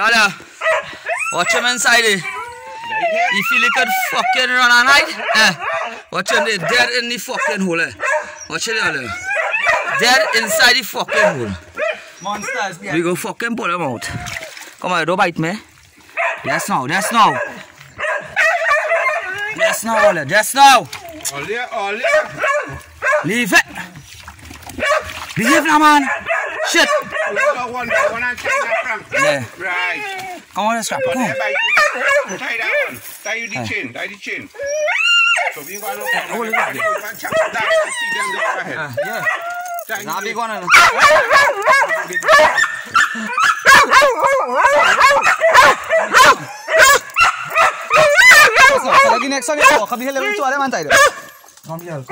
Y'all, watch him inside it. You feel he could fucking run all night? Watch him, they're dead in the fucking hole. Watch it, y'all. Dead inside the fucking hole. Monsters, yeah. We go fucking pull him out. Come on, don't bite me. Yes, now, yes, now. Yes, now, Ole, yes, now. Ole. Leave it. Behave now, man. Shit. Yeah. Right. Come on, let's scrap. Come on. Tie that one. Tie you the chin. Tie the chin. So we want to Hold it up. yeah. Now big one. Lagi next one ito. Kabihal lang ito. Alaman tayo. Come here.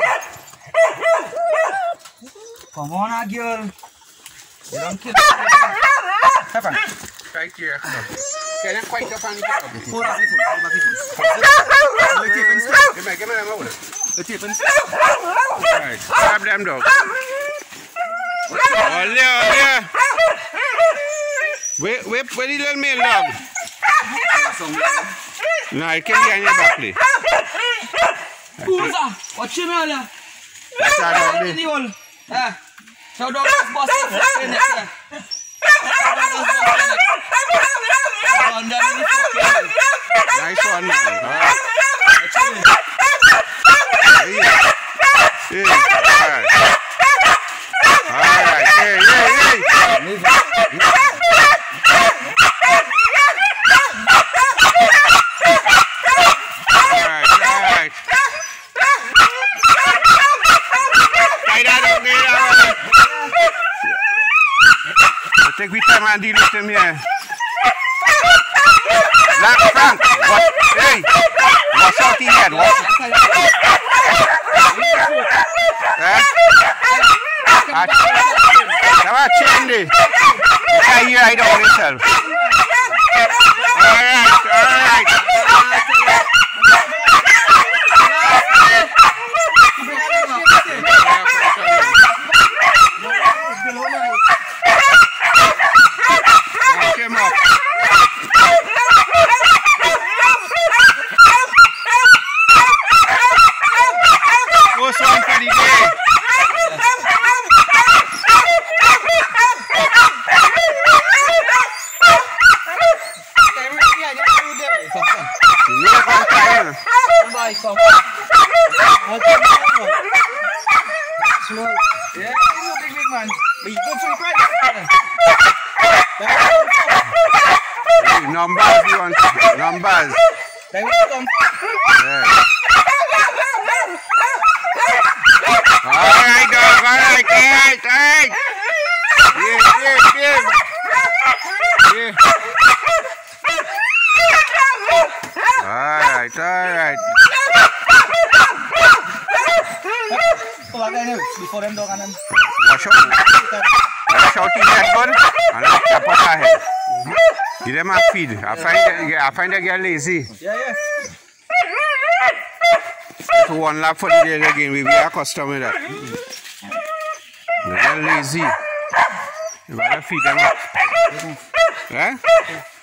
Come on, girl. You don't kill me. Happen. Right here. Can I quite up on the top? Hold up. Give me them over. The tip and Right. Grab them dog. Ole. Where the little male dog? No, I can't get on your back, please. Who's that? Watch him, Ole. That's our dog, In the hole. So dog is busting in it. Nice one, man. All right. Yeah. All right. Hey. Right. Tie that up there. Take we time and deal with him here. Frank, what? Hey, watch out the head. Watch. Come on, Chandy. You can't hear it all yourself. All right. Come on. First one for the day. Yeah, big man. But you go for the price. Numbers, you want numbers. They will come. Yeah. All right, dog. All right. Give. All right. Before them dog and them. Wash out the head gun and chop out her head. Give them a feed. I find they get lazy. Yeah. So one lap for the day again. We are accustomed to that. They get lazy. You better feed them up. Yeah?